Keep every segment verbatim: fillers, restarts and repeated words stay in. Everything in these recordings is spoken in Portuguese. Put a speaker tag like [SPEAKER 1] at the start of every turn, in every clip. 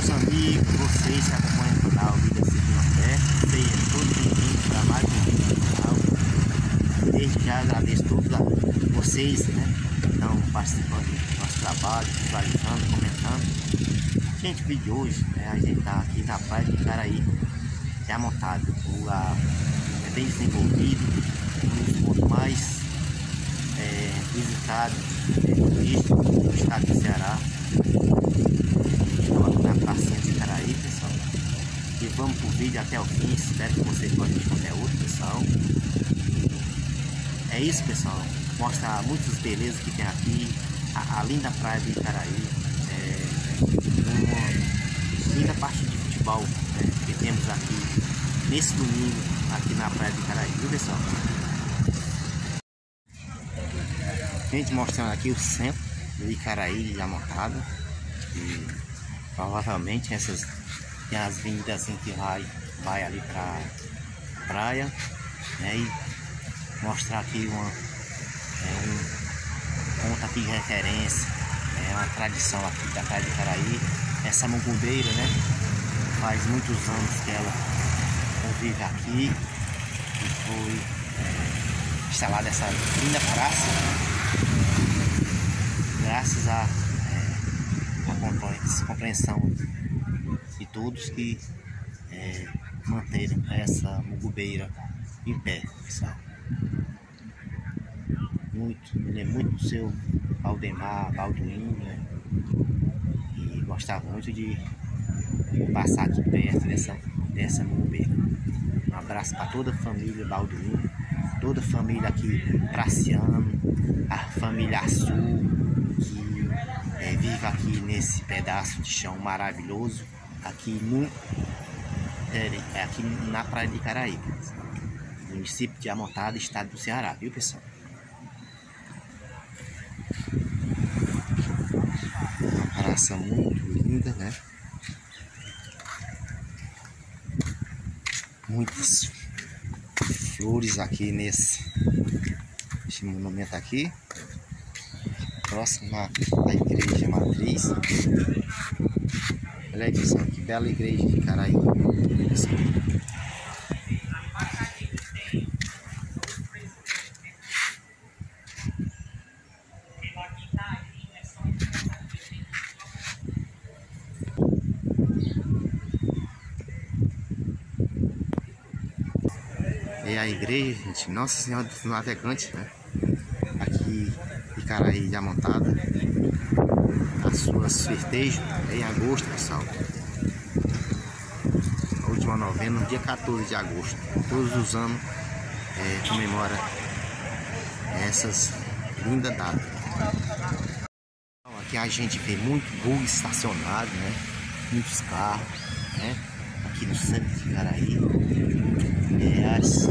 [SPEAKER 1] meus amigos, vocês que acompanham o canal Vida Civil Nordeste, sejam todos bem-vindos para mais um vídeo do canal. Desde já agradeço todos a vocês, né, que estão participando do nosso trabalho, visualizando, comentando. Gente, o vídeo de hoje, né, a gente está aqui na praia de Icaraí, já montado. O lugar é bem desenvolvido, um dos pontos mais é, visitados, é, turístico do estado do Ceará. Estou aqui na pracinha de Icaraí, pessoal. E vamos pro vídeo até o fim. Espero que vocês gostem do conteúdo, pessoal. É isso, pessoal. Mostra muitas belezas que tem aqui. A, a linda praia de Icaraí. É, uma linda parte de futebol, né, que temos aqui nesse domingo, aqui na praia de Icaraí, viu, pessoal? Gente, mostrando aqui o centro de Icaraí já montado. E provavelmente essas tem as vindas assim que vai, vai ali pra praia, né? E mostrar aqui uma é um ponto aqui de referência, é uma tradição aqui da praia de Icaraí. Essa mucumbeira, né? Faz muitos anos que ela convive aqui e foi é, instalada essa linda praça, graças a a compreensão de todos que é, manteram essa mucumbeira em pé, pessoal. Muito, ele é muito do seu Valdemar, Balduino, né? E gostava muito de passar aqui perto dessa, dessa mucumbeira. Um abraço para toda a família Balduino, toda a família aqui praciano, a família Açul, que É, vive aqui nesse pedaço de chão maravilhoso, aqui, no, é, aqui na praia de Icaraí, município de Amontada, estado do Ceará, viu, pessoal? Uma praça muito linda, né? Muitas flores aqui nesse, nesse monumento aqui. Próximo à igreja matriz. Olha aí, pessoal, que bela igreja de Icaraí. É a igreja, gente, Nossa Senhora dos Navegantes, né? Aqui Icaraí já montada, as suas festejos é em agosto, pessoal. A última novena, no dia quatorze de agosto. Todos os anos é, comemora essas lindas datas. Aqui a gente vê muito bug estacionado, né? Muitos carros, né? Aqui no centro de Icaraí. É, as,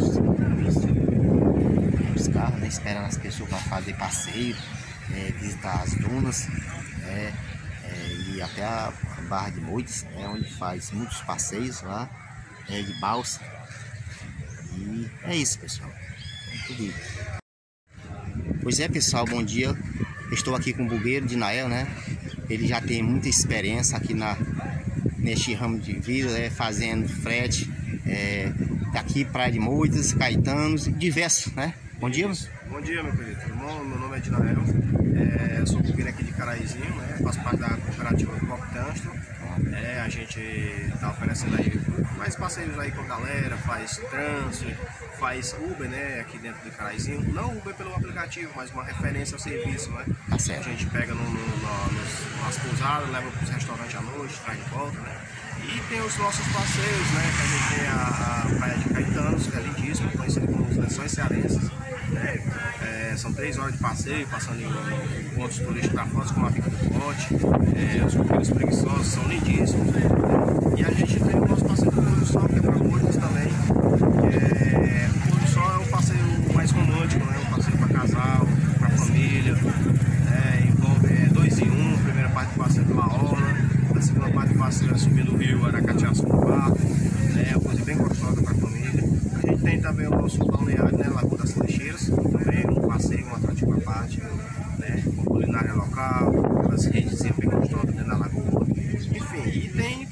[SPEAKER 1] os carros, né, esperando as pessoas para fazer passeio, é, visitar as dunas, é, é, e até a Barra de Moitas, é, onde faz muitos passeios lá, é, de balsa. E é isso, pessoal. Tudo. Pois é, pessoal, bom dia. Estou aqui com o bugueiro de Nael, né? Ele já tem muita experiência aqui na, neste ramo de vida, é, fazendo frete, é, daqui Praia de Moitas, Caetanos e diversos, né? Bom dia, moço.
[SPEAKER 2] Bom dia, meu querido. Tudo bom? Meu nome é Dinael. É, eu sou bugueiro aqui de Icaraizinho, né? Faço parte da cooperativa do Copo Trânsito. É, a gente está oferecendo aí mais passeios aí com a galera, faz trânsito, faz Uber, né? Aqui dentro do Icaraizinho. Não Uber pelo aplicativo, mas uma referência ao serviço, né?
[SPEAKER 1] Tá certo.
[SPEAKER 2] A gente pega no, no, no, nos, nas pousadas, leva para os restaurantes à noite, traz de volta, né? E tem os nossos passeios, né? Que a gente tem a, a Praia de Caetanos, que é lindíssima, conhecida como os Lençóis Cearenses, né? É, são três horas de passeio, passando em pontos turísticos para fora, como a Bica do Pote, é, os coqueiros preguiçosos são lindíssimos, né? E a gente tem o nosso passeio do Pôr do Sol, que é para Moitas também. É, o Pôr do Sol é um passeio mais romântico, né? Um passeio para casal, para família, é, envolve é, dois em um, a primeira parte do passeio de uma orla, a segunda parte do passeio é subindo o rio Aracatiaçu com o barco, né? É uma coisa bem gostosa para a família. A gente tem também o nosso balneário, né? Lagoa das Flecheiras, também um passeio, um atrativo à parte, né? Com culinária local, aquelas redes bem gostosas dentro da lagoa. Enfim, e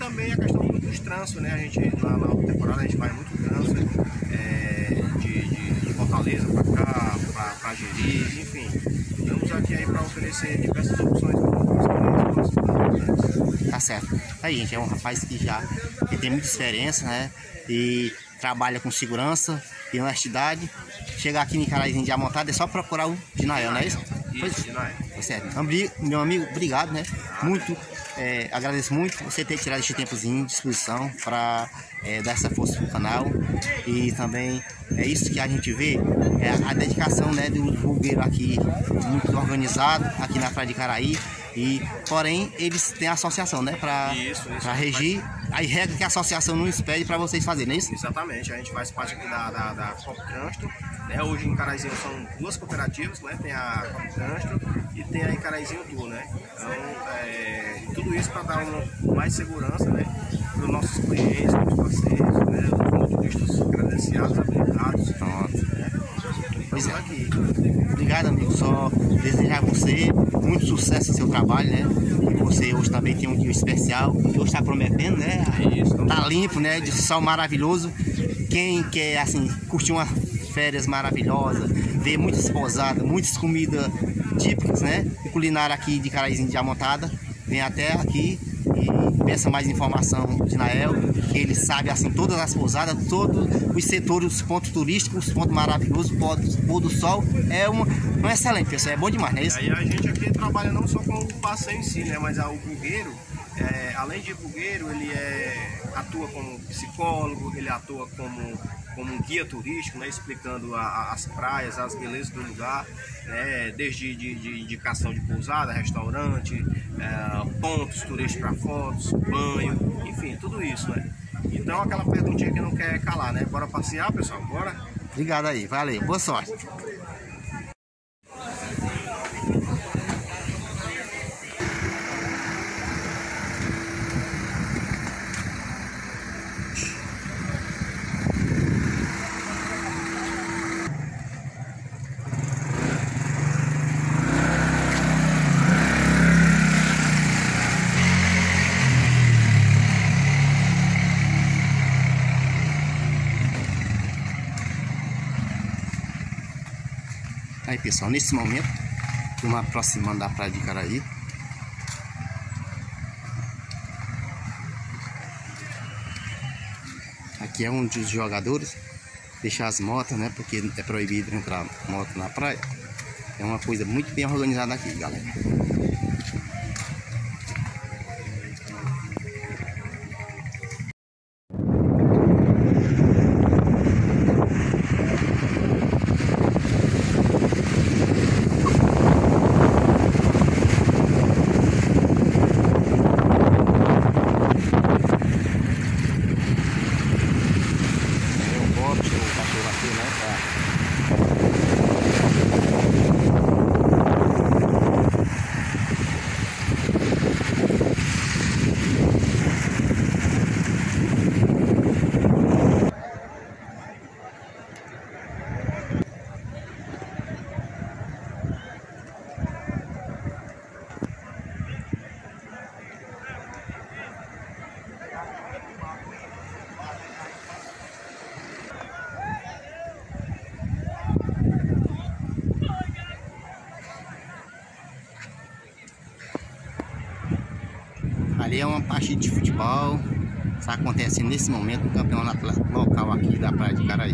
[SPEAKER 2] também a questão dos trânsitos, né? A gente, lá na outra temporada, a gente faz muito trânsito é, de, de, de Fortaleza para cá, para Jeri, enfim. Estamos aqui aí para oferecer diversas opções para os clientes.
[SPEAKER 1] Tá certo. Aí, gente, é um rapaz que já que tem muita experiência, né? E trabalha com segurança e honestidade. Chegar aqui em Icarazinho Diamantado é só procurar o Dinael, não é isso?
[SPEAKER 2] Isso, Dinael.
[SPEAKER 1] Tá certo. Meu amigo, obrigado, né? Muito, é, agradeço muito você ter tirado esse tempozinho de disposição para é, dar essa força pro canal. E também é isso que a gente vê, é a dedicação, né, do vulgueiro aqui, muito organizado aqui na Praia de Icaraí. E, porém, eles têm a associação, né, para regir. Aí regra que a associação não expede para vocês fazerem, não é isso?
[SPEAKER 2] Exatamente, a gente faz parte aqui da, da, da Copo Trânsito, né? Hoje em Icarazinho são duas cooperativas, né? Tem a Copo Trânsito e tem a Icarazinho Tour, né? Então, é, tudo isso para dar uma, mais segurança, né, para os nossos clientes, para os parceiros, né, os motoristas credenciados, habilitados.
[SPEAKER 1] Pronto.
[SPEAKER 2] Né?
[SPEAKER 1] Pois é.
[SPEAKER 2] Aqui.
[SPEAKER 1] Obrigado, amigo. Só desejar a você muito sucesso no seu trabalho, né? E você hoje também tem um dia especial, que hoje está prometendo, né? Tá limpo, né? De sol maravilhoso. Quem quer, assim, curtir uma férias maravilhosas, ver muitas pousadas, muitas comidas típicas, né? E culinária aqui de Icarazinho Diamantada, vem até aqui e peça mais informação do Dinael, que ele sabe, assim, todas as pousadas, todos os setores, os pontos turísticos, os pontos maravilhosos, o pôr do sol, é uma, uma excelente pessoa, é bom demais, não é isso?
[SPEAKER 2] E aí a gente aqui trabalha não só com o passeio em si, né, mas o vulgueiro, é, além de vulgueiro, ele é, atua como psicólogo, ele atua como, como um guia turístico, né, explicando a, a, as praias, as belezas do lugar, né, desde de, de indicação de pousada, restaurante, é, pontos turísticos para fotos, banho, enfim, tudo isso, né. Então aquela perguntinha que não quer calar, né? Bora passear, pessoal? Bora?
[SPEAKER 1] Obrigado aí, valeu, boa sorte. Aí, pessoal, nesse momento estamos aproximando da Praia de Icaraí. Aqui é um dos jogadores deixar as motos, né? Porque é proibido entrar moto na praia. É uma coisa muito bem organizada aqui, galera. Ali é uma partida de futebol. Está acontecendo nesse momento um campeonato local aqui da Praia de Icaraí.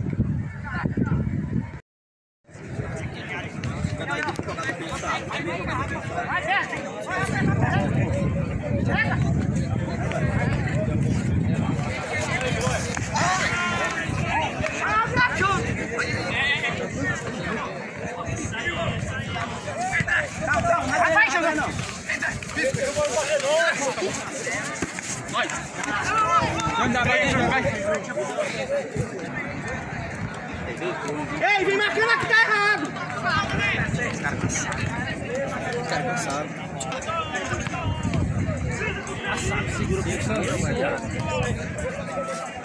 [SPEAKER 3] Vai jogar não. Ei, vem marcando aqui, tá errado. Os caras cansaram. Os caras cansaram. Segura o